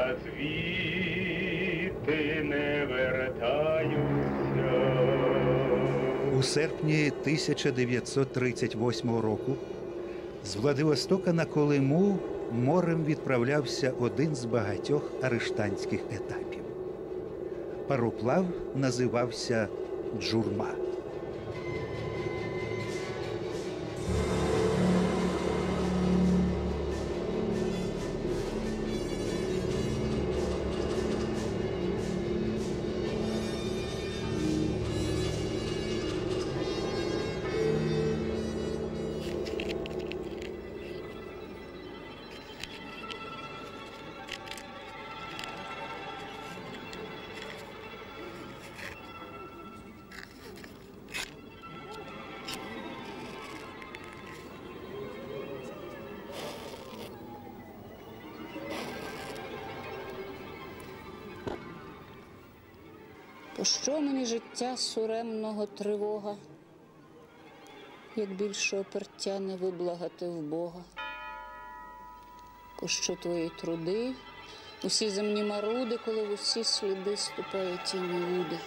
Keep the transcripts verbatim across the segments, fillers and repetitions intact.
а звідти не вертаюся. У серпні тисяча дев'ятсот тридцять восьмого року з Владивостока на Колиму морем відправлявся один з багатьох арештанських етапів. Пароплав називався «Джурма». Пощо мені життя суремного тривога, як більше опертя не виблагати в Бога? Пощо твої труди, усі земні маруди, коли в усі сліди ступає тінь Іуди?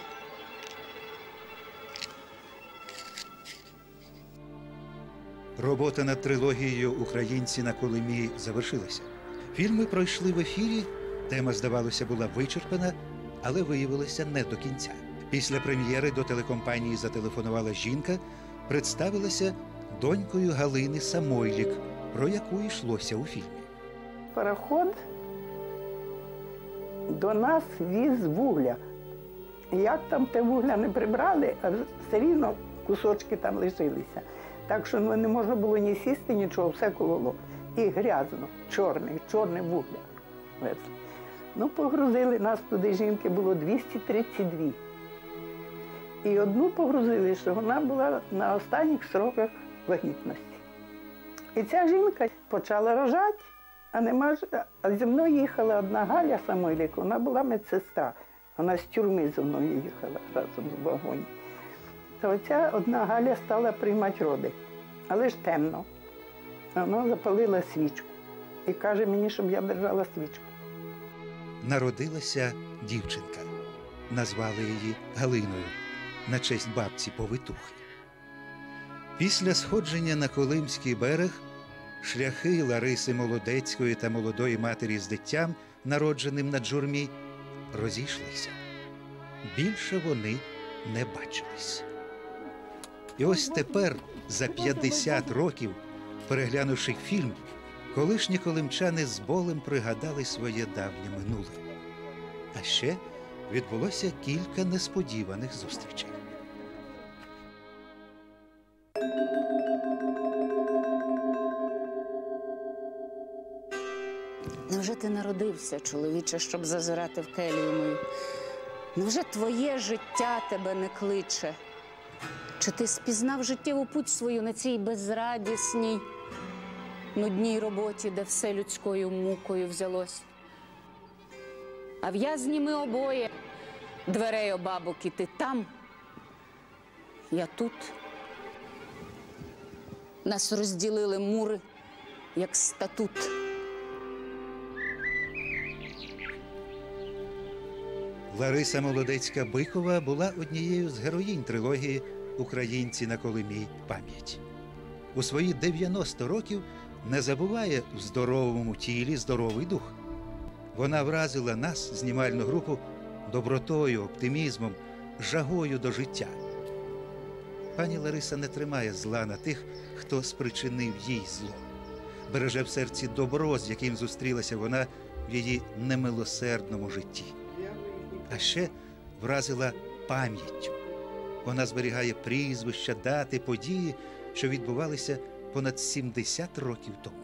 Робота над трилогією «Українці на Колимі» завершилася. Фільми пройшли в ефірі, тема, здавалося, була вичерпана, але виявилося не до кінця. Після прем'єри до телекомпанії зателефонувала жінка, представилася донькою Галини Самойлік, про яку йшлося у фільмі. Пароход до нас віз вугля. Як там те вугля не прибрали, а все рівно кусочки там лишилися. Так що не можна було ні сісти, нічого, все кололо. І грязно, чорне, чорне вугля везли. Ну, погрузили нас туди, жінки було двісті тридцять дві. І одну погрузили, що вона була на останніх сроках вагітності. І ця жінка почала рожати, а, нема, а зі мною їхала одна Галя Самойлік, вона була медсестра. Вона з тюрми зі мною їхала разом з вагоні. То оця одна Галя стала приймати роди, але ж темно. Вона запалила свічку і каже мені, щоб я держала свічку. Народилася дівчинка. Назвали її Галиною на честь бабці-повитухи. Після сходження на Колимський берег шляхи Лариси Молодецької та молодої матері з дитям, народженим на Джурмі, розійшлися. Більше вони не бачились. І ось тепер, за п'ятдесят років, переглянувши фільм, колишні колимчани з болем пригадали своє давнє минуле. А ще відбулося кілька несподіваних зустрічей. Невже ти народився, чоловіче, щоб зазирати в келію мою? Невже твоє життя тебе не кличе? Чи ти спізнав життєву путь свою на цій безрадісній, нудній роботі, де все людською мукою взялось? А в'язні ми обоє, дверей обабок, і ти там, я тут. Нас розділили мури, як статут. Лариса Молодецька-Бикова була однією з героїнь трилогії «Українці на Колимі. Пам'ять». У свої дев'яносто років не забуває в здоровому тілі здоровий дух. Вона вразила нас, знімальну групу, добротою, оптимізмом, жагою до життя. Пані Лариса не тримає зла на тих, хто спричинив їй зло. Береже в серці добро, з яким зустрілася вона в її немилосердному житті. А ще вразила пам'яттю. Вона зберігає прізвища, дати, події, що відбувалися понад сімдесят років тому.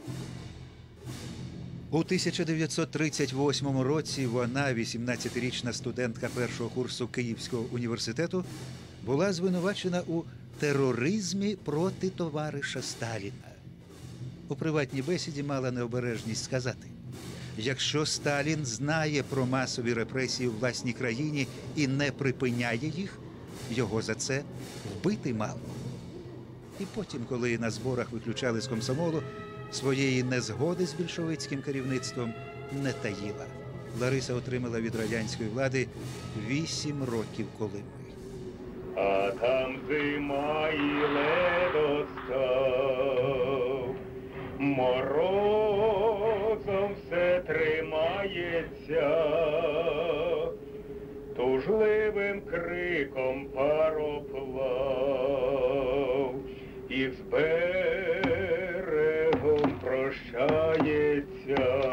У тисяча дев'ятсот тридцять восьмому році вона, вісімнадцятирічна студентка першого курсу Київського університету, була звинувачена у тероризмі проти товариша Сталіна. У приватній бесіді мала необережність сказати: якщо Сталін знає про масові репресії у власній країні і не припиняє їх, його за це вбити мало. І потім, коли на зборах виключали з комсомолу, своєї незгоди з більшовицьким керівництвом не таїла. Лариса отримала від радянської влади вісім років колими. А там зима і ледо став, морозом все тримається, тужливим криком пароплав і з берегом прощається.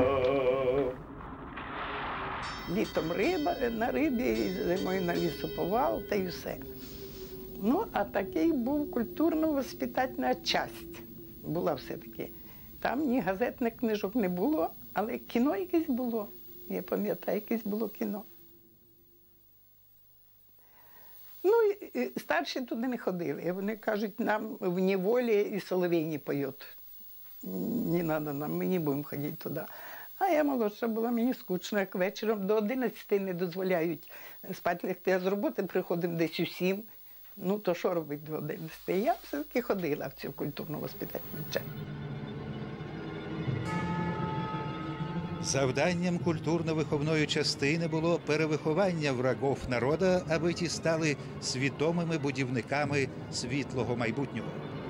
Літом риба на рибі, зимою на лісоповал та й все. Ну, а такий був культурно-воспитательна часть. Була все-таки. Там ні газетних книжок не було, але кіно якесь було. Я пам'ятаю, якесь було кіно. Ну, і старші туди не ходили. Вони кажуть, нам в неволі і соловей не поють. Не треба нам, ми не будемо ходити туди. А я молодша була, мені скучно, як вечором до одинадцяти не дозволяють спати лягти, а з роботи приходимо десь у сім. Ну, то що робити до одинадцяти? Я все-таки ходила в цю культурно-воспитательну частину. Завданням культурно-виховної частини було перевиховання врагов народу, аби ті стали свідомими будівниками світлого майбутнього.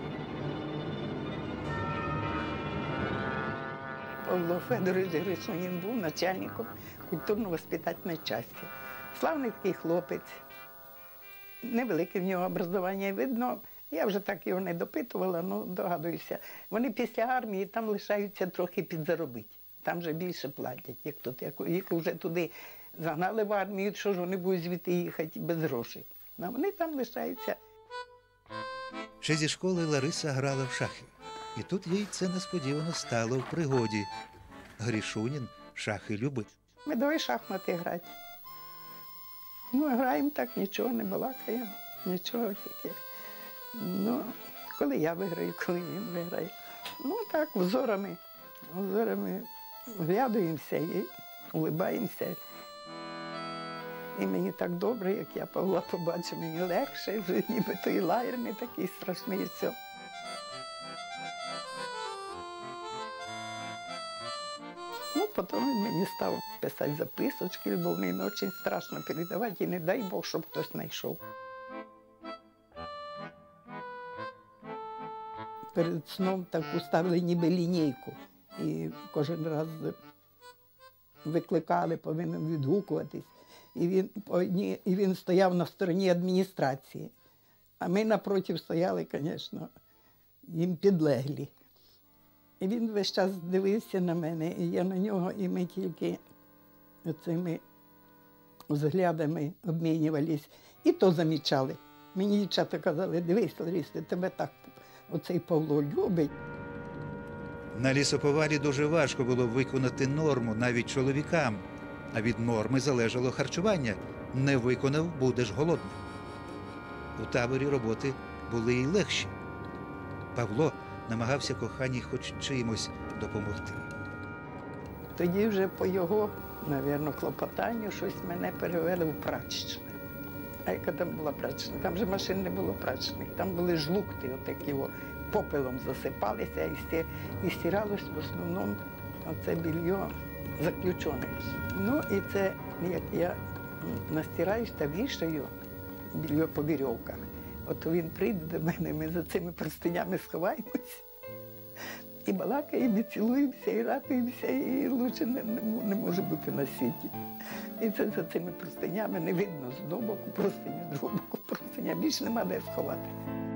Павло Федорович Гришунін був начальником культурно-воспитательної частини. Славний такий хлопець, невелике в нього образування, видно, я вже так його не допитувала, але догадуюся. Вони після армії там лишаються трохи підзаробити. Там вже більше платять, як тут. Як їх вже туди загнали в армію, що ж вони будуть звідти їхати без грошей. А вони там лишаються. Ще зі школи Лариса грала в шахи. І тут їй це несподівано стало в пригоді. Гришунін шахи любить. Ми давай шахмати грати. Ну, граємо так, нічого не балакаємо, нічого тільки. Ну, коли я виграю, коли він виграє. Ну, так, взорами, взорами вглядуємося і улибаємося. І мені так добре, як я Павла побачу, мені легше, вже ніби той лаєр не такий страшний і все. Ну, потім він мені став писати записочки, бо мені дуже страшно передавати, і не дай Бог, щоб хтось знайшов. Перед сном таку ставили ніби лінійку, і кожен раз викликали, повинен відгукуватись. І він, по одній, і він стояв на стороні адміністрації. А ми напроти стояли, звісно, їм підлеглі. І він весь час дивився на мене, і я на нього, і ми тільки цими взглядами обмінювалися. І то замічали. Мені дівчата казали, дивись, Лариса, тебе так оцей Павло любить. На лісоповалі дуже важко було виконати норму навіть чоловікам. А від норми залежало харчування. Не виконав – будеш голодним. У таборі роботи були й легші. Павло намагався коханій хоч чимось допомогти. Тоді вже по його, мабуть, клопотанню щось мене перевели в прачечне. А яка там була прачечна? Там же машин не було прачечних, там були жлукти, отакі о, попелом засипалися і, сті, і стиралось в основному оце більйо заключене. Ну і це, як я настираюсь та вішаю більйо по вірьовках. От він прийде до мене, ми за цими простинями сховаємось, і балакаємо, і цілуємося, і радуємося, і лучше не, не, не може бути на світі. І це за цими простинями не видно з одного боку простиня, з другого боку простиня, більше нема де сховатися.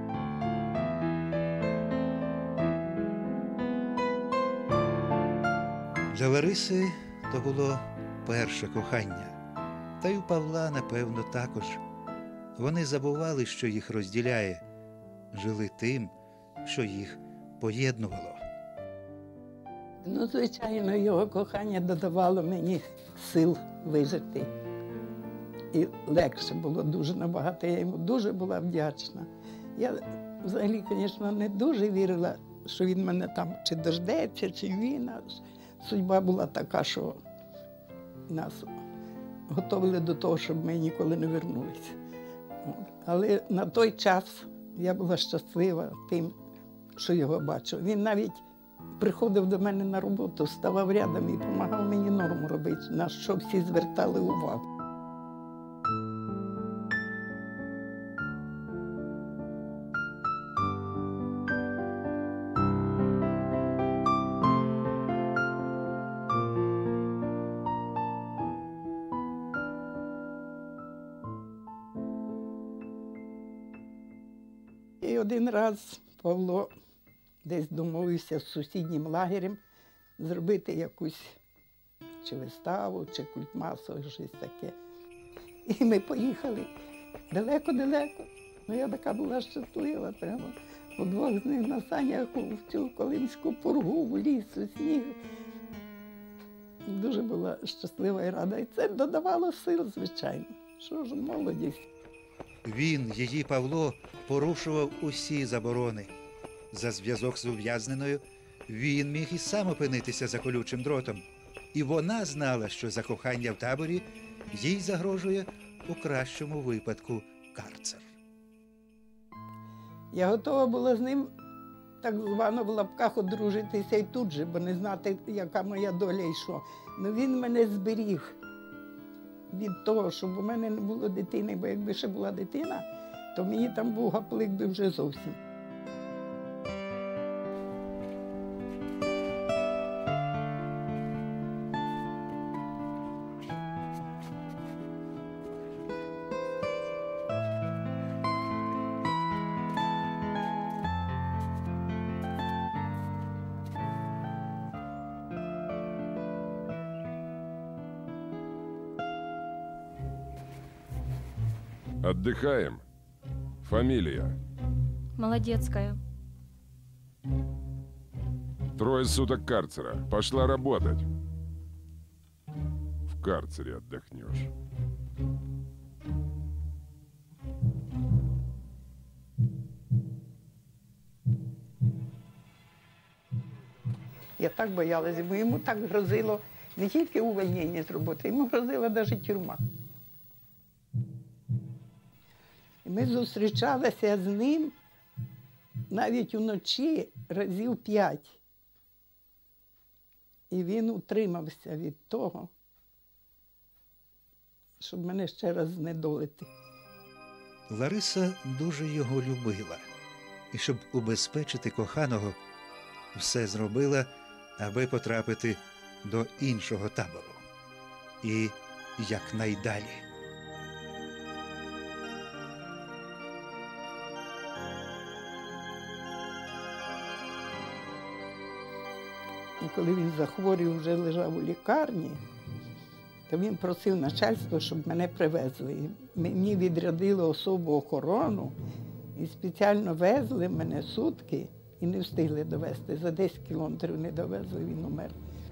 Для Лариси то було перше кохання. Та й у Павла, напевно, також. Вони забували, що їх розділяє, жили тим, що їх поєднувало. Ну, звичайно, його кохання додавало мені сил вижити. І легше було дуже набагато, я йому дуже була вдячна. Я взагалі, звісно, не дуже вірила, що він мене там чи дождеться, чи він. Судьба була така, що нас готували до того, щоб ми ніколи не вернулися. Але на той час я була щаслива тим, що його бачу. Він навіть приходив до мене на роботу, ставав рядом і допомагав мені норму робити, на що всі звертали увагу. І один раз Павло десь домовився з сусіднім лагерем зробити якусь чи виставу, чи культ масовий, щось таке. І ми поїхали далеко-далеко. Ну, я така була щаслива, прямо удвох з ним на санях в цю Колимську пургу, в ліс, у сніг. Дуже була щаслива і рада. І це додавало сил, звичайно. Що ж, молодість. Він, її Павло, порушував усі заборони. За зв'язок з ув'язненою він міг і сам опинитися за колючим дротом. І вона знала, що за кохання в таборі їй загрожує у кращому випадку карцер. Я готова була з ним так звано в лапках одружитися і тут же, бо не знати, яка моя доля і що. Ну він мене зберіг від того, щоб у мене не було дитини, бо якби ще була дитина, то мені там був гаплик би вже зовсім. Отдыхаем. Фамилия. Молодецкая. Трое суток карцера. Пошла работать. В карцере отдохнешь. Я так боялася, бо йому так грозило не тільки увольнення з роботи, йому грозила навіть тюрма. І ми зустрічалися з ним навіть уночі разів п'ять. І він утримався від того, щоб мене ще раз знедолити. Лариса дуже його любила. І щоб убезпечити коханого, все зробила, аби потрапити до іншого табору. І якнайдалі. І коли він захворів, вже лежав у лікарні, то він просив начальство, щоб мене привезли. І мені відрядили особу охорону і спеціально везли мене сутки і не встигли довезти. За десять кілометрів не довезли, він умер.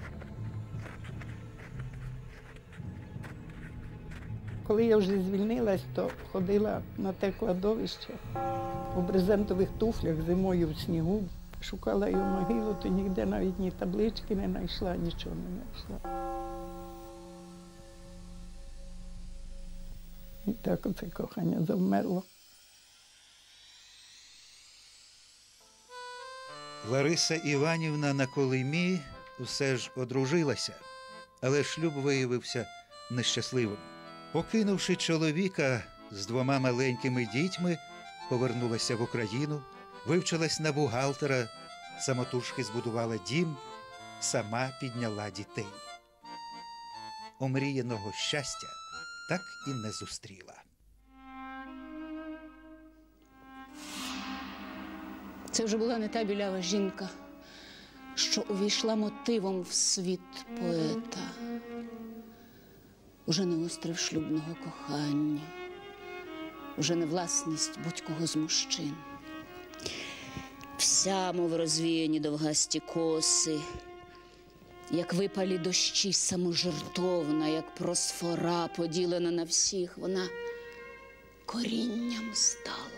Коли я вже звільнилась, то ходила на те кладовище у брезентових туфлях зимою в снігу. Шукала його могилу, то ніде навіть ні таблички не знайшла, нічого не знайшла. І так оце кохання завмерло. Лариса Іванівна на Колимі все ж одружилася, але шлюб виявився нещасливим. Покинувши чоловіка з двома маленькими дітьми, повернулася в Україну, вивчилась на бухгалтера, самотужки збудувала дім, сама підняла дітей. Омріяного щастя так і не зустріла. Це вже була не та білява жінка, що увійшла мотивом в світ поета. Уже не острів шлюбного кохання, уже не власність будь-кого з мужчин. Вся, мов розвіяні довгасті коси, як випалі дощі саможертовна, як просфора поділена на всіх, вона корінням стала.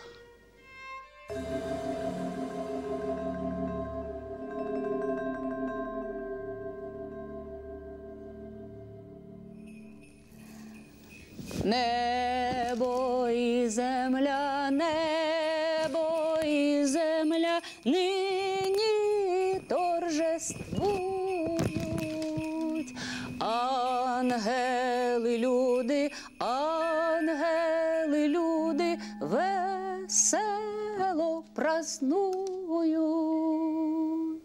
Небо і земля, небо і земля, нині торже Ангели, люди, ангели, люди, весело празнують.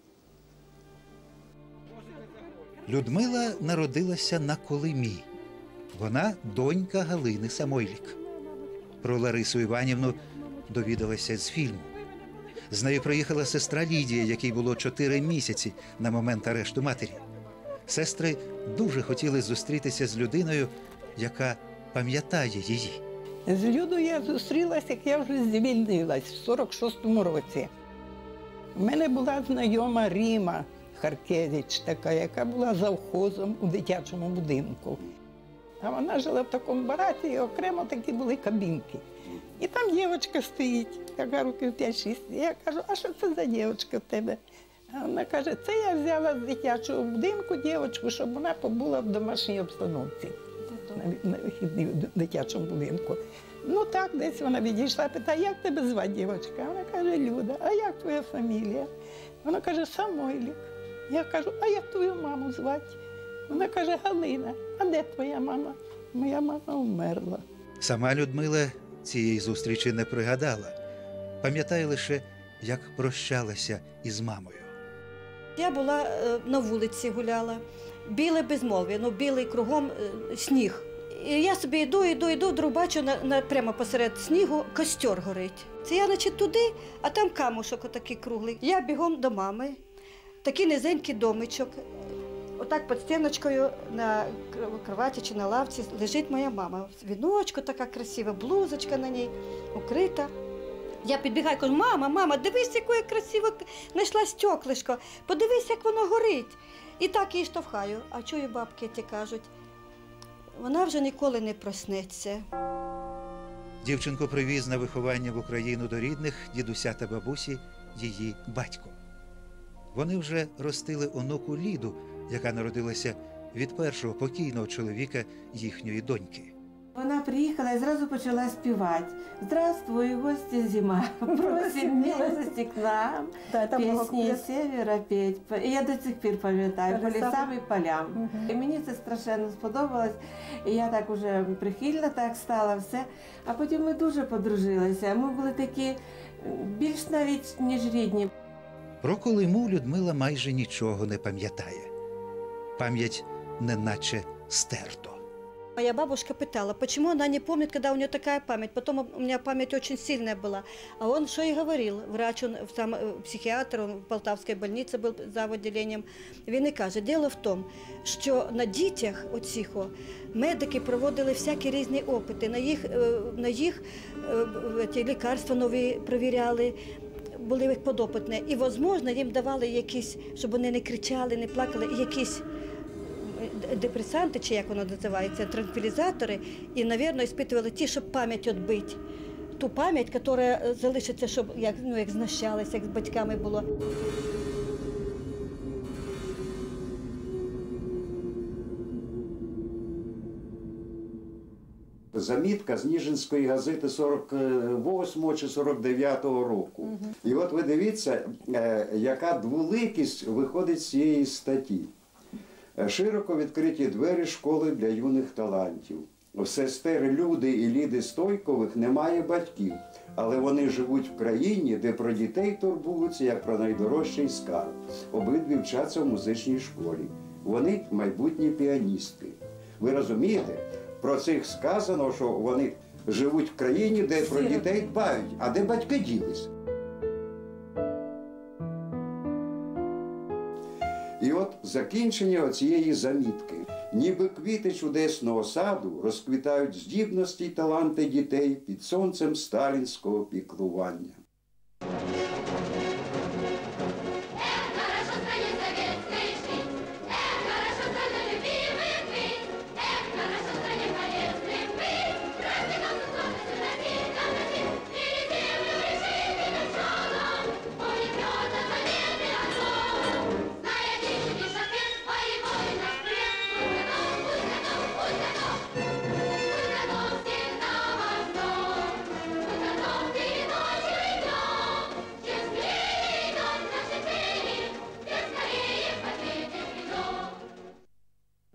Людмила народилася на Колимі. Вона донька Галини Самойлік. Про Ларису Іванівну довідалася з фільму. З нею приїхала сестра Лідія, якій було чотири місяці на момент арешту матері. Сестри дуже хотіли зустрітися з людиною, яка пам'ятає її. З Людою я зустрілася, як я вже звільнилась в сорок шостому році. У мене була знайома Ріма Харкевич, така, яка була завхозом у дитячому будинку. А вона жила в такому бараці, і окремо такі були кабінки. І там дівчинка стоїть, така років п'ять-шість. Я кажу, а що це за дівчинка в тебе? А вона каже, це я взяла з дитячого будинку дівчинку, щоб вона побула в домашній обстановці. На вихідні в дитячому будинку. Ну так, десь вона відійшла, питає, як тебе звати, дівчинка? Вона каже, Люда, а як твоя фамілія? Вона каже, Самойлік. Я кажу, а як твою маму звати? Вона каже, Галина. А де твоя мама? Моя мама вмерла. Сама Людмила цієї зустрічі не пригадала. Пам'ятає лише, як прощалася із мамою. Я була е, на вулиці, гуляла, біле безмов'я, ну білий кругом е, сніг. І я собі йду, йду, йду, вдруг бачу, на, на, прямо посеред снігу костер горить. Це я, значить, туди, а там камушок отакий круглий. Я бігом до мами, такий низенький домичок. Отак під стіночкою на кроваті чи на лавці лежить моя мама. Віночко така красива, блузочка на ній укрита. Я підбігаю, кажу, мама, мама, дивись, яке красиво знайшла стеклишко, подивись, як воно горить. І так її штовхаю. А чую, бабки ті кажуть, вона вже ніколи не проснеться. Дівчинку привіз на виховання в Україну до рідних дідуся та бабусі її батько. Вони вже ростили онуку Ліду, яка народилася від першого покійного чоловіка їхньої доньки. Вона приїхала і зразу почала співати. «Здравствуй, гості зима, просим милости к нам, пісні севера петь». І я до цих пір пам'ятаю, по лісам і полям. І мені це страшенно сподобалось. І я так уже прихильна так стала, все. А потім ми дуже подружилися. Ми були такі більш навіть, ніж рідні. Про Колиму Людмила майже нічого не пам'ятає. Пам'ять неначе стерто. Моя бабушка питала, почему она не помнит, когда у нее такая память. Потом у меня память очень сильная была. А он что и говорил, врач, он сам психіатр, он в Полтавській больниці був за відділенням. Він і каже, діло в тому, що на дітях оцих медики проводили всякі різні опити, на їх, на їх ті лікарства нові перевіряли, були їх подопитні. І, можливо, їм давали якісь, щоб вони не кричали, не плакали, і якісь депресанти, чи як воно називається, транквілізатори, і, мабуть, іспитували ті, щоб пам'ять відбити. Ту пам'ять, яка залишиться, щоб як, ну, як знущалися, як з батьками було. Замітка з Ніжинської газети сорок восьмого чи сорок дев'ятого року. Угу. І от ви дивіться, яка дволикість виходить з цієї статті. Широко відкриті двері школи для юних талантів. У сестер Люди і Ліди Стойкових немає батьків, але вони живуть в країні, де про дітей турбуються, як про найдорожчий скарб. Обидві вчаться в музичній школі. Вони майбутні піаністки. Ви розумієте? Про цих сказано, що вони живуть в країні, де про дітей дбають, а де батьки ділись. І от закінчення оцієї замітки. Ніби квіти чудесного саду розквітають здібності й таланти дітей під сонцем сталінського піклування.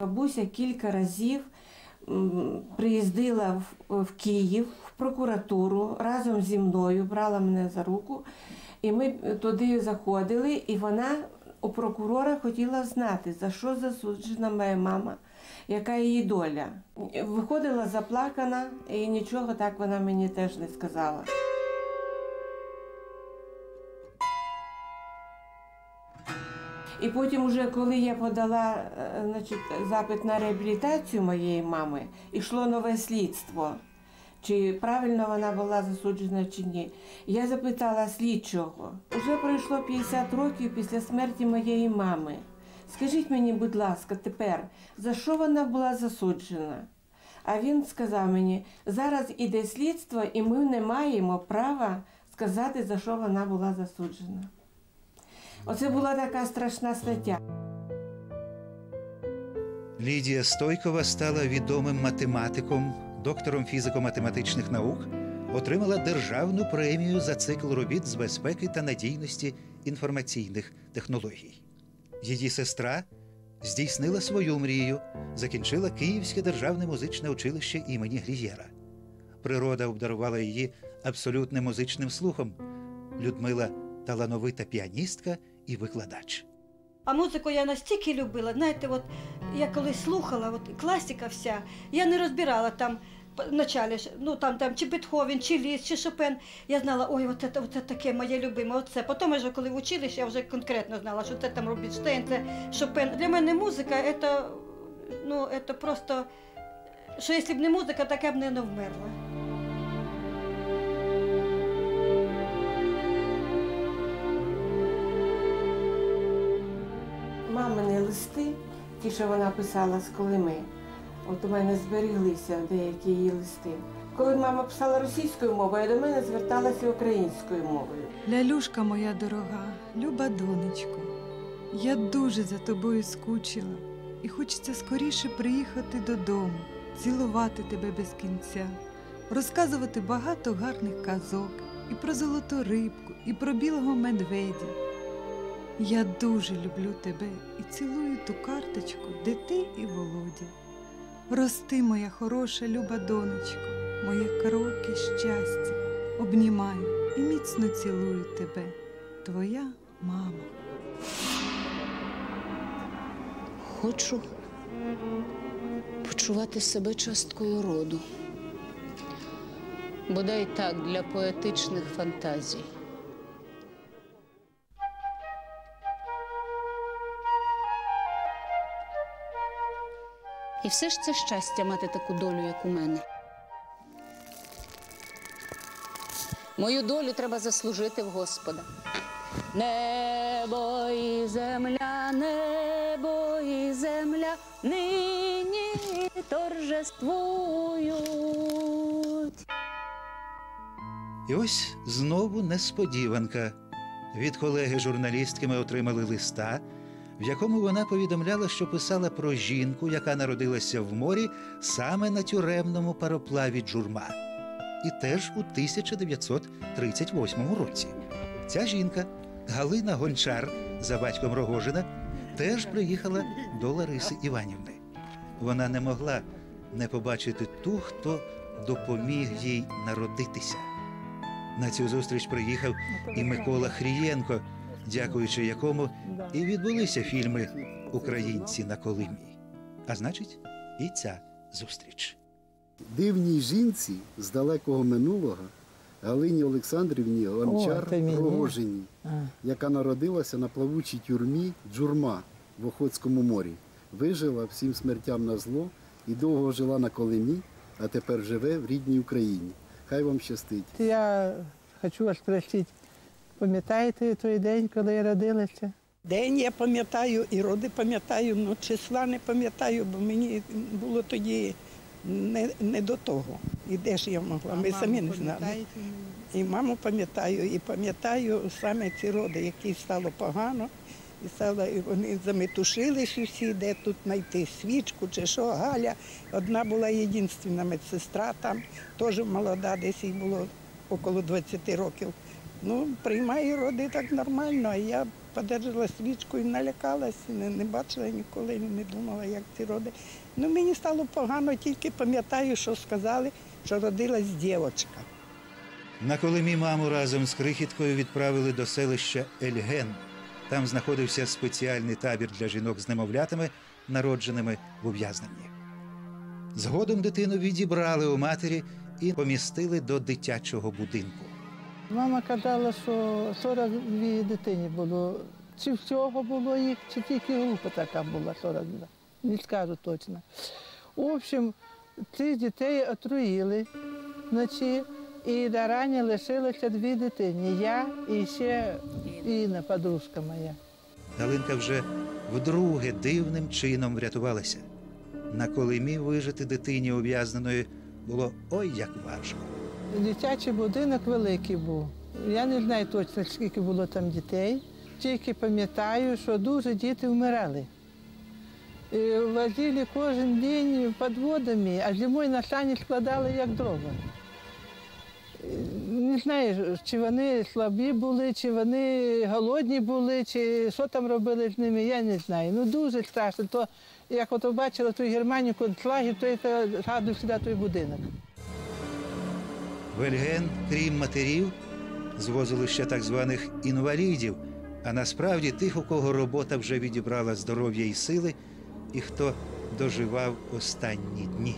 Бабуся кілька разів приїздила в Київ, в прокуратуру разом зі мною, брала мене за руку, і ми туди заходили, і вона у прокурора хотіла знати, за що засуджена моя мама, яка її доля. Виходила заплакана, і нічого так вона мені теж не сказала. І потім, уже, коли я подала, значить, запит на реабілітацію моєї мами, йшло нове слідство, чи правильно вона була засуджена, чи ні. Я запитала слідчого, уже пройшло п'ятдесят років після смерті моєї мами. Скажіть мені, будь ласка, тепер, за що вона була засуджена? А він сказав мені, зараз іде слідство, і ми не маємо права сказати, за що вона була засуджена. Оце була така страшна стаття. Лідія Стойкова стала відомим математиком, доктором фізико-математичних наук, отримала державну премію за цикл робіт з безпеки та надійності інформаційних технологій. Її сестра здійснила свою мрію, закінчила Київське державне музичне училище імені Глієра. Природа обдарувала її абсолютним музичним слухом. Людмила – талановита піаністка і викладач. А музику я настільки любила, знаєте, от я коли слухала, от класика вся, я не розбирала там вначалі, ну там, там чи Бетховен, чи Ліст, чи Шопен. Я знала, ой, от це, от це таке моє любиме, оце. Потім, вже, коли в училищі, я вже конкретно знала, що це там Рубінштейн, це Шопен. Для мене музика, це, ну, це просто, що якщо б не музика, так я б не вмерла. Мамини листи, ті, що вона писала з Колими, от у мене зберіглися деякі її листи. Коли мама писала російською мовою, до мене зверталася українською мовою. Лялюшка моя дорога, люба донечко, я дуже за тобою скучила і хочеться скоріше приїхати додому, цілувати тебе без кінця, розказувати багато гарних казок і про золоту рибку, і про білого медведя. Я дуже люблю тебе і цілую ту карточку, де ти і Володя. Рости, моя хороша, люба донечко, моє кроки щастя, обнімаю і міцно цілую тебе, твоя мама. Хочу почувати себе часткою роду. Бодай так, для поетичних фантазій. І все ж це щастя мати таку долю, як у мене. Мою долю треба заслужити в Господа. Небо і земля, небо і земля нині торжествують. І ось знову несподіванка. Від колеги-журналістки ми отримали листа, в якому вона повідомляла, що писала про жінку, яка народилася в морі саме на тюремному пароплаві «Джурма». І теж у тисяча дев'ятсот тридцять восьмому році. Ця жінка, Галина Гончар, за батьком Рогожина, теж приїхала до Лариси Іванівни. Вона не могла не побачити ту, хто допоміг їй народитися. На цю зустріч приїхав і Микола Хрієнко, дякуючи якому і відбулися фільми «Українці на Колимі». А значить, і ця зустріч. Дивній жінці з далекого минулого Галині Олександрівні Гончар-Рогожиній, яка народилася на плавучій тюрмі «Джурма» в Охотському морі, вижила всім смертям на зло і довго жила на Колимі, а тепер живе в рідній Україні. Хай вам щастить. Я хочу вас спросити, пам'ятаєте той день, коли я родилася? День я пам'ятаю і роди пам'ятаю, але числа не пам'ятаю, бо мені було тоді не, не до того. І де ж я могла, ми самі не знали. І маму пам'ятаю, і пам'ятаю саме ці роди, які стало погано. І, стало, і вони заметушились усі, де тут знайти свічку чи що, Галя. Одна була єдинственна медсестра там, теж молода, десь їй було около двадцяти років. Ну, приймаю роди так нормально, а я подержала свічку і налякалася, не, не бачила ніколи, не думала, як ці роди. Ну, мені стало погано, тільки пам'ятаю, що сказали, що родилась дівчинка. На Колимі маму разом з крихіткою відправили до селища Ельген. Там знаходився спеціальний табір для жінок з немовлятами, народженими в ув'язненні. Згодом дитину відібрали у матері і помістили до дитячого будинку. Мама казала, що сорок дві дитині було. Чи всього було їх, чи тільки група така була, сорок два. Не скажу точно. В общем, цих дітей отруїли вночі, і до рані лишилося дві дитини. Я і ще Інна, подружка моя. Галинка вже вдруге дивним чином врятувалася. На Колимі вижити дитині ув'язненої було ой як важко. Дитячий будинок великий був. Я не знаю точно, скільки було там дітей. Тільки пам'ятаю, що дуже діти вмирали. І возили кожен день підводами, а зимою на сані складали як дрова. Не знаю, чи вони слабі були, чи вони голодні були, чи що там робили з ними, я не знаю. Ну дуже страшно. То, як от бачила ту Германію, концлагер, то це згадую сюди той будинок. В Ельген, крім матерів, звозили ще так званих інвалідів, а насправді тих, у кого робота вже відібрала здоров'я і сили, і хто доживав останні дні.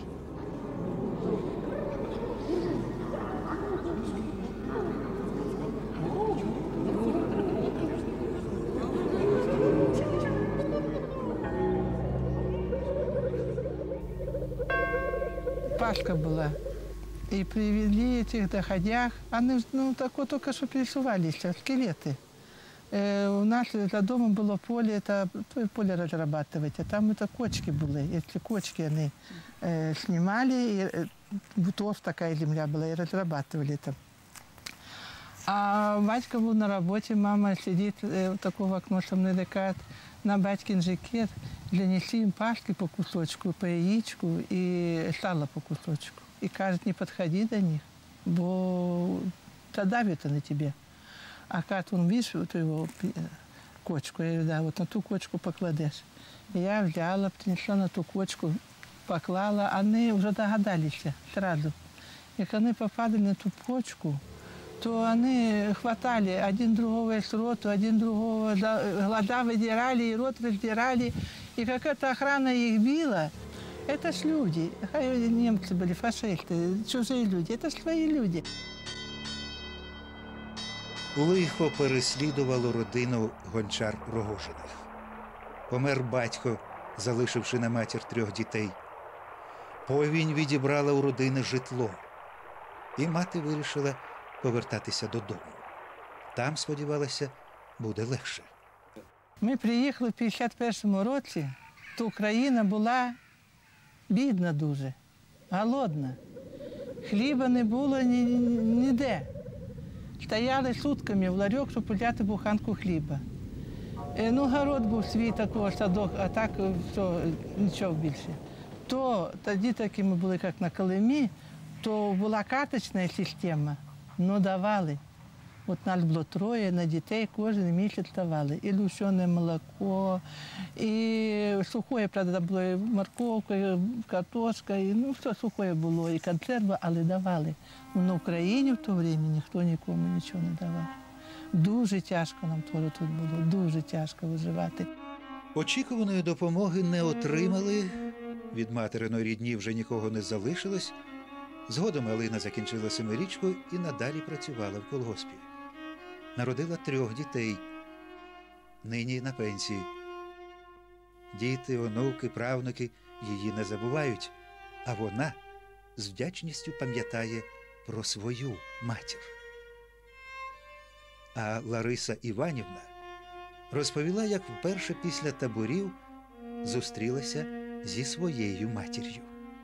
Пасха была. И привели этих доходях. Они, ну, так вот только что пересувались, скелеты. Э, у нас за домом было поле, это поле разрабатывать, а там это кочки были. Эти кочки они э, снимали, и э, бутов такая земля была, и разрабатывали там. А батька был на работе, мама сидит, э, такого окна со мной декает, на батькин жакет, занесли им паски по кусочку, по яичку и сало по кусочку. И кажет, не подходи до них, бо задавит на тебе. А как он, видишь, вот его кочку, я говорю, да, вот на ту кочку покладешь. И я взяла, принесла на ту кочку, поклала, они уже догадались сразу. И когда они попали на ту кочку, то они хватали один другого из рота, один другого, глаза выдирали, и рот раздирали. И как эта охрана их била, это ж люди. Немцы были, фашисты, чужие люди, это ж свои люди. Лихо переслідувало родину Гончар Рогожиних. Помер батько, залишивши на матір трьох дітей. Повінь відібрала у родини житло. І мати вирішила повертатися додому. Там, сподівалася, буде легше. Ми приїхали в п'ятдесят першому році, то Україна була бідна дуже, голодна. Хліба не було ні, ніде. Стояли сутками в ларьок, щоб взяти буханку хліба. Ну, город був свій такий, садок, а так все, нічого більше. То тоді такі ми були, як на Колимі, то була карточна система, але давали. От нас було троє, на дітей кожен місяць давали. І лущене молоко, і сухое, правда, було і морковка, і картошка, і, ну, все сухое було, і консерва, але давали. На Україні в то время ніхто нікому нічого не давав. Дуже тяжко нам тут було, дуже тяжко виживати. Очікуваної допомоги не отримали, від материної рідні вже нікого не залишилось. Згодом Алина закінчила семирічку і надалі працювала в колгоспі. Народила трьох дітей, нині на пенсії. Діти, онуки, правнуки її не забувають, а вона з вдячністю пам'ятає про свою матір. А Лариса Іванівна розповіла, як вперше після таборів зустрілася зі своєю матір'ю.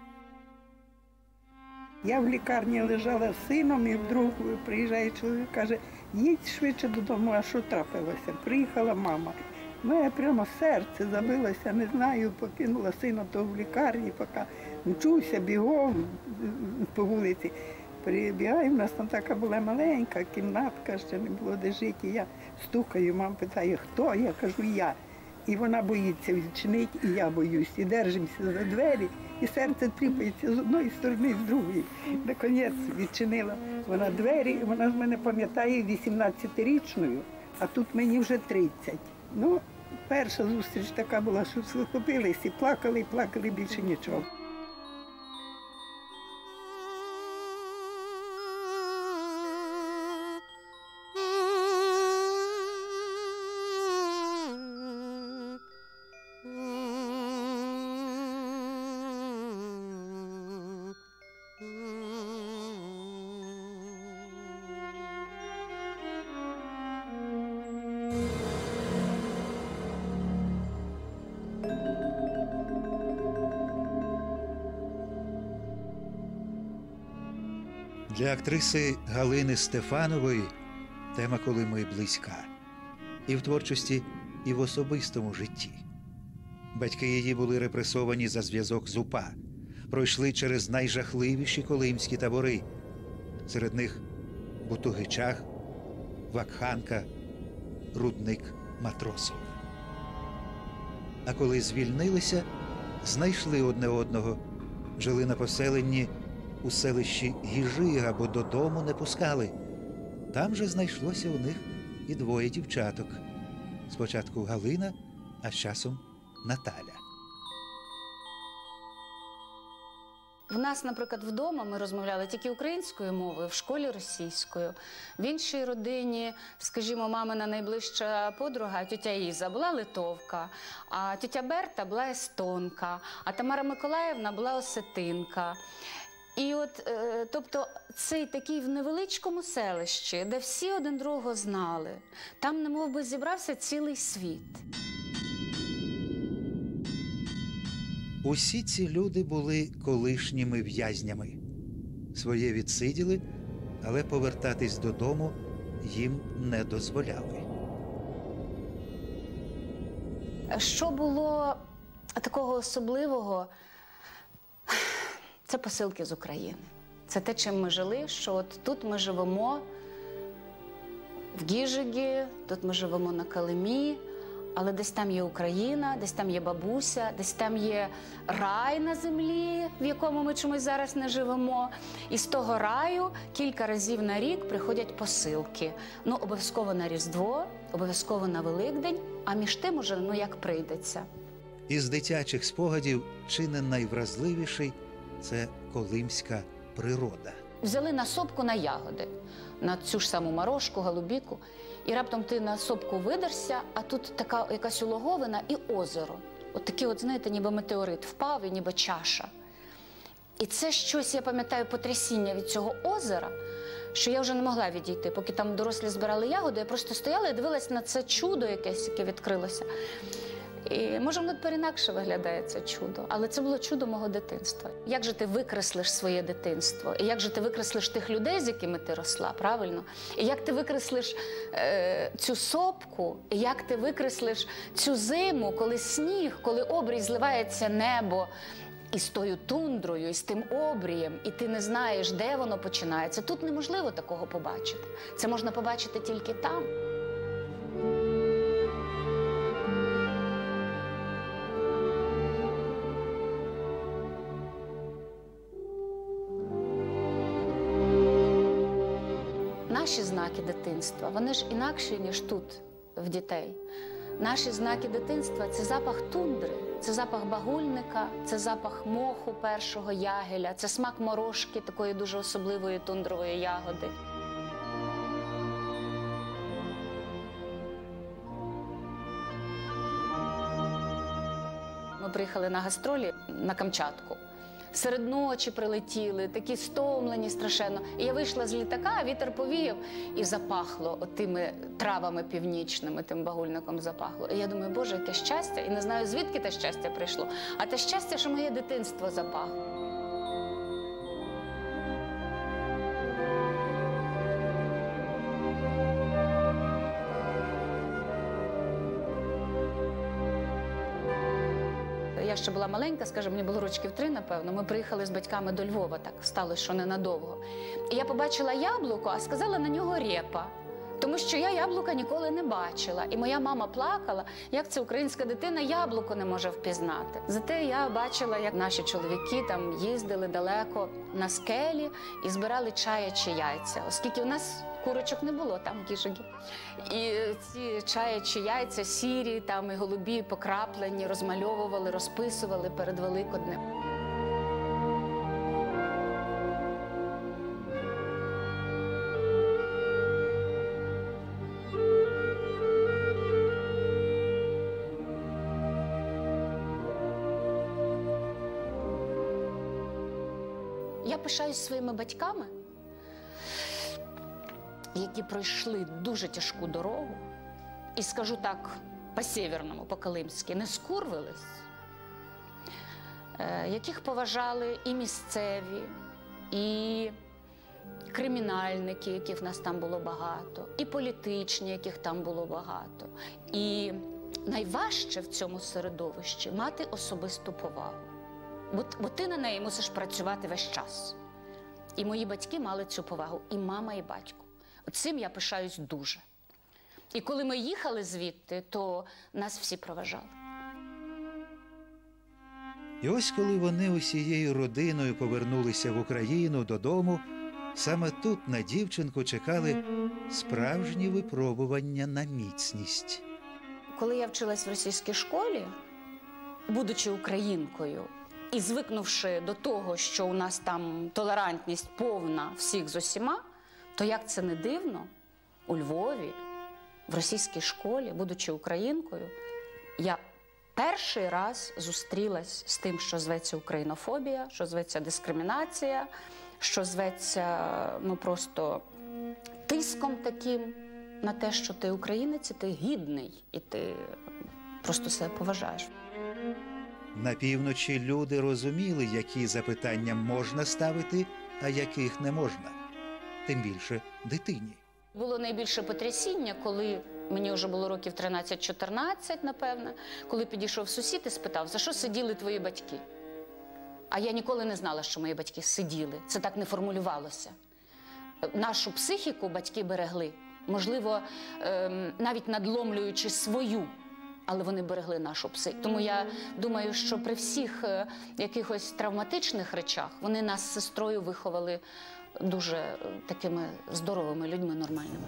Я в лікарні лежала з сином, і вдруг приїжджає чоловік, каже, їдь швидше додому, а що трапилося? Приїхала мама. Моє прямо серце забилося, не знаю, покинула сина то в лікарні, поки мчуся бігом по вулиці. Прибігаю, в нас там така була маленька кімнатка, ще не було де жити. Я Стукаю, мама питає, хто? Я кажу, я. І вона боїться відчинити, і я боюсь. І держимося за двері, і серце тріпається з одної сторони, з другої. Наконець відчинила вона двері, і вона з мене пам'ятає вісімнадцятирічною, а тут мені вже тридцять. Ну, перша зустріч така була, що схопились і плакали, і плакали, більше нічого. Для актриси Галини Стефанової тема Колими близька. І в творчості, і в особистому житті. Батьки її були репресовані за зв'язок з УПА, пройшли через найжахливіші колимські табори. Серед них Бутугичах, Вакханка, Рудник Матросов. А коли звільнилися, знайшли одне одного, жили на поселенні у селищі Гіжига, бо додому не пускали. Там же знайшлося у них і двоє дівчаток. Спочатку Галина, а з часом Наталя. В нас, наприклад, вдома ми розмовляли тільки українською мовою, в школі російською. В іншій родині, скажімо, мамина найближча подруга, тітя Іза, була литовка, а тітя Берта була естонка, а Тамара Миколаївна була осетинка. І от, е, тобто, цей такий в невеличкому селищі, де всі один другого знали, там немов би зібрався цілий світ. Усі ці люди були колишніми в'язнями. Своє відсиділи, але повертатись додому їм не дозволяли. Що було такого особливого? Це посилки з України. Це те, чим ми жили, що от тут ми живемо в Гіжигі, тут ми живемо на Колимі, але десь там є Україна, десь там є бабуся, десь там є рай на землі, в якому ми чомусь зараз не живемо. І з того раю кілька разів на рік приходять посилки. Ну, обов'язково на Різдво, обов'язково на Великдень, а між тим уже, ну, як прийдеться. Із дитячих спогадів чи не найвразливіший – це колимська природа. Взяли на сопку на ягоди, на цю ж саму марошку, голубіку, і раптом ти на сопку видерся, а тут така якась улоговина і озеро. От такі, от, знаєте, ніби метеорит впав і ніби чаша. І це щось, я пам'ятаю, потрясіння від цього озера, що я вже не могла відійти. Поки там дорослі збирали ягоди, я просто стояла і дивилась на це чудо якесь, яке відкрилося. І, може, воно тепер інакше виглядає, це чудо, але це було чудо мого дитинства. Як же ти викреслиш своє дитинство? І як же ти викреслиш тих людей, з якими ти росла, правильно? І як ти викреслиш е, цю сопку? І як ти викреслиш цю зиму, коли сніг, коли обрій зливається небо із тою тундрою, із тим обрієм, і ти не знаєш, де воно починається. Тут неможливо такого побачити. Це можна побачити тільки там. Наші знаки дитинства, вони ж інакші, ніж тут, в дітей. Наші знаки дитинства – це запах тундри, це запах багульника, це запах моху першого ягеля, це смак морошки, такої дуже особливої тундрової ягоди. Ми приїхали на гастролі на Камчатку. Серед ночі прилетіли, такі стомлені страшенно. І я вийшла з літака, а вітер повіяв, і запахло отими травами північними, тим багульником запахло. І я думаю, Боже, яке щастя, і не знаю, звідки те щастя прийшло. А те щастя, що моє дитинство запахло. Я ще була маленька, скажімо, мені було років три, напевно. Ми приїхали з батьками до Львова, так сталося, що ненадовго. І я побачила яблуко, а сказала на нього репа. Тому що я яблука ніколи не бачила. І моя мама плакала, як це українська дитина яблуко не може впізнати. Зате я бачила, як наші чоловіки там їздили далеко на скелі і збирали чаячі яйця. Оскільки у нас курочок не було, там кішки. І ці чаячі яйця сірі, там і голубі, покраплені, розмальовували, розписували перед Великоднем. Я пишаюсь своїми батьками, які пройшли дуже тяжку дорогу, і скажу так, по-сєвєрному, по-калимськи, не скурвились, яких поважали і місцеві, і кримінальники, яких в нас там було багато, і політичні, яких там було багато. І найважче в цьому середовищі мати особисту повагу. Бо, бо ти на неї мусиш працювати весь час. І мої батьки мали цю повагу, і мама, і батько. Цим я пишаюсь дуже. І коли ми їхали звідти, то нас всі проважали. І ось коли вони усією родиною повернулися в Україну додому, саме тут на дівчинку чекали справжні випробування на міцність. Коли я вчилась в російській школі, будучи українкою, і звикнувши до того, що у нас там толерантність повна всіх з усіма, то як це не дивно, у Львові, в російській школі, будучи українкою, я перший раз зустрілась з тим, що зветься українофобія, що зветься дискримінація, що зветься, ну, просто тиском таким на те, що ти українець, і ти гідний, і ти просто себе поважаєш. На півночі люди розуміли, які запитання можна ставити, а яких не можна. Тим більше дитині. Було найбільше потрясіння, коли мені вже було років тринадцять-чотирнадцять, напевне, коли підійшов сусід і спитав, за що сиділи твої батьки? А я ніколи не знала, що мої батьки сиділи. Це так не формулювалося. Нашу психіку батьки берегли. Можливо, навіть надломлюючи свою, але вони берегли нашу психіку. Тому я думаю, що при всіх якихось травматичних речах вони нас з сестрою виховали дуже такими здоровими людьми, нормальними.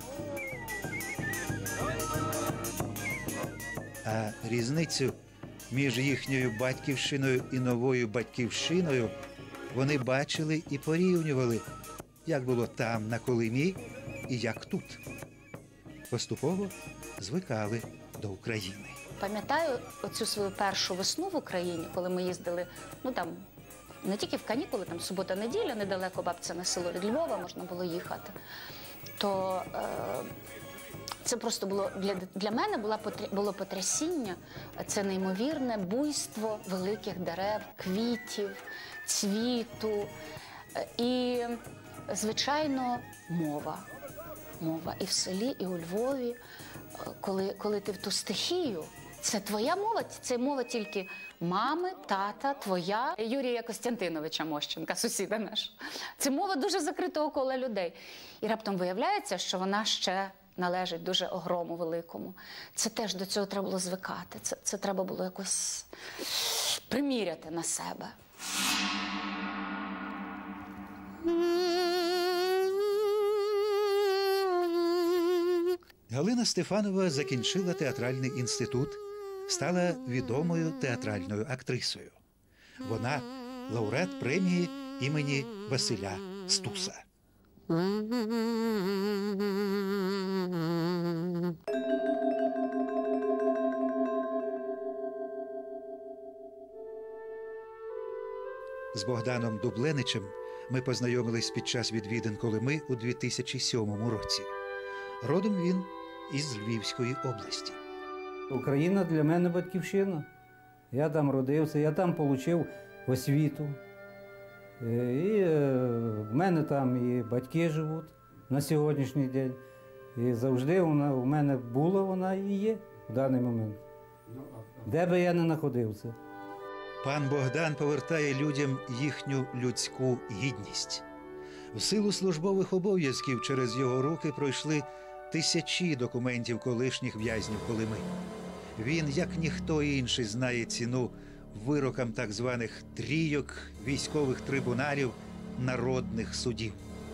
А різницю між їхньою батьківщиною і новою батьківщиною вони бачили і порівнювали, як було там, на Колимі, і як тут. Поступово звикали до України. Пам'ятаю оцю свою першу весну в Україні, коли ми їздили, ну там, не тільки в канікули, там субота-неділя, недалеко бабцяне село від Львова, можна було їхати. То е, це просто було, для, для мене було, було потрясіння, це неймовірне буйство великих дерев, квітів, цвіту і, звичайно, мова. Мова і в селі, і у Львові, коли, коли ти в ту стихію, це твоя мова, це мова тільки мами, тата, твоя, Юрія Костянтиновича Мощенка, сусіда наш. Це мова дуже закритого кола людей. І раптом виявляється, що вона ще належить дуже огрому великому. Це теж до цього треба було звикати, це, це треба було якось приміряти на себе. Галина Стефанова закінчила театральний інститут, стала відомою театральною актрисою. Вона – лауреат премії імені Василя Стуса. З Богданом Дубленичем ми познайомились під час відвідин Колими у дві тисячі сьомому році. Родом він із Львівської області. Україна для мене батьківщина. Я там родився, я там отримав освіту. І в мене там і батьки живуть на сьогоднішній день. І завжди вона у мене була, вона і є в даний момент. Де би я не знаходився. Пан Богдан повертає людям їхню людську гідність. В силу службових обов'язків через його руки пройшли тисячі документів колишніх в'язнів Колими. Він, як ніхто інший, знає ціну вирокам так званих трійок, військових трибуналів, народних судів.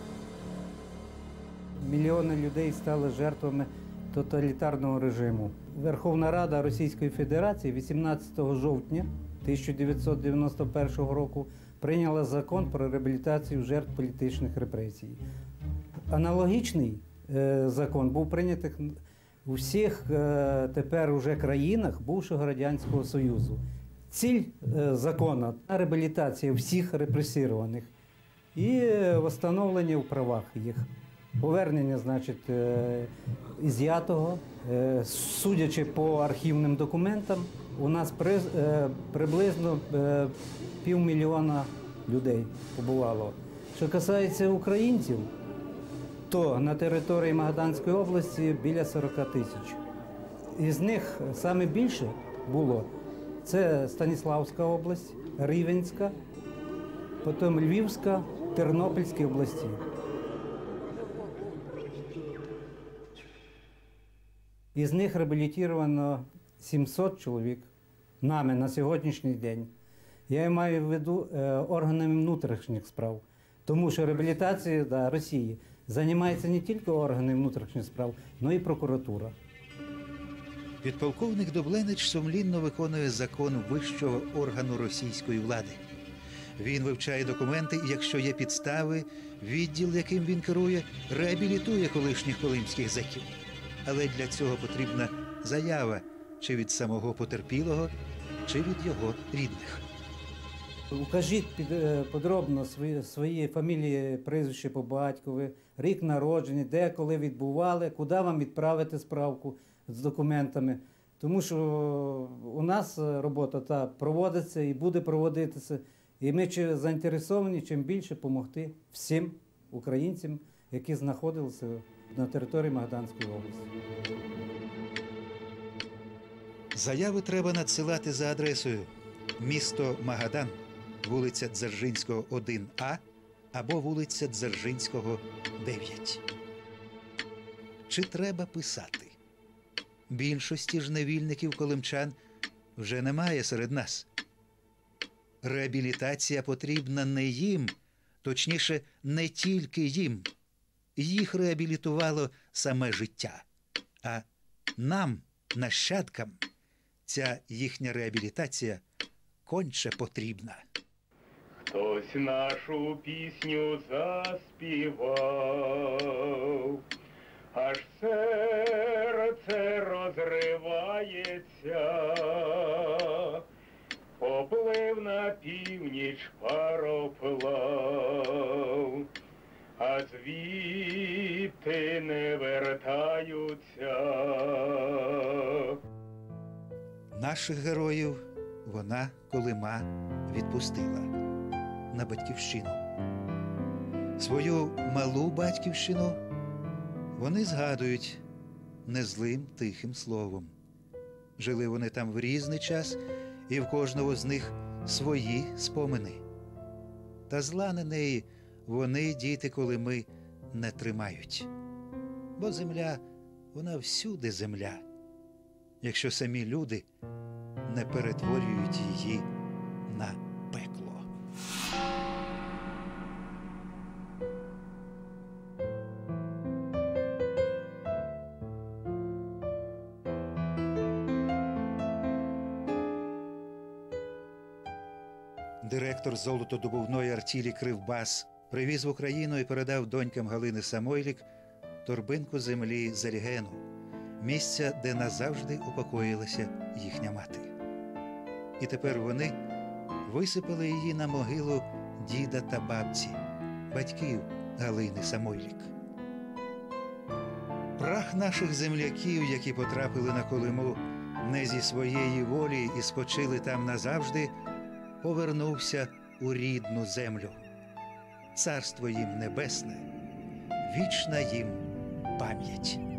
Мільйони людей стали жертвами тоталітарного режиму. Верховна Рада Російської Федерації вісімнадцятого жовтня тисяча дев'ятсот дев'яносто першого року прийняла закон про реабілітацію жертв політичних репресій. Аналогічний е, закон був прийнятий у всіх е, тепер уже країнах бувшого Радянського Союзу. Ціль е, закону – реабілітація всіх репресірованих і встановлення в правах їх. Повернення, значить, е, із'ятого, е, судячи по архівним документам, у нас при, е, приблизно е, півмільйона людей побувало. Що касається українців, то на території Магаданської області біля сорок тисяч. Із них саме більше було це Станіславська область, Рівненська, потім Львівська, Тернопільська області. Із них реабілітовано сімсот чоловік нами на сьогоднішній день. Я маю в виду е, органами внутрішніх справ, тому що реабілітацією да, Росії займається не тільки органи внутрішніх справ, але й прокуратура. Підполковник Дубленич сумлінно виконує закон вищого органу російської влади. Він вивчає документи і, якщо є підстави, відділ, яким він керує, реабілітує колишніх колимських зеків. Але для цього потрібна заява чи від самого потерпілого, чи від його рідних. Укажіть під, подробно свої, свої фамілії, прізвище по батькові, рік народження, де, коли відбували, куди вам відправити справку з документами. Тому що у нас робота та проводиться і буде проводитися. І ми заінтересовані чим більше допомогти всім українцям, які знаходилися на території Магаданської області. Заяви треба надсилати за адресою місто Магадан, вулиця Дзержинського, один А або вулиця Дзержинського, дев'ять. Чи треба писати? Більшості ж невільників колимчан вже немає серед нас. Реабілітація потрібна не їм, точніше, не тільки їм. Їх реабілітувало саме життя. А нам, нащадкам, ця їхня реабілітація конче потрібна. Хтось нашу пісню заспівав, аж серце розривається, поплив на північ пароплав, а звідти не вертаються. Наших героїв вона, Колима, відпустила на батьківщину. Свою малу батьківщину вони згадують незлим тихим словом. Жили вони там в різний час, і в кожного з них свої спомини. Та зла на неї вони, діти Колими, не тримають. Бо земля, вона всюди земля, якщо самі люди не перетворюють її на пекло. Директор золотодобувної артілі «Кривбас» привіз в Україну і передав донькам Галини Самойлік торбинку землі Зарігену, місця, де назавжди упокоїлася їхня мати. І тепер вони висипали її на могилу діда та бабці, батьків Галини Самойлік. Прах наших земляків, які потрапили на Колиму не зі своєї волі і спочили там назавжди, повернувся у рідну землю. Царство їм небесне, вічна їм пам'ять.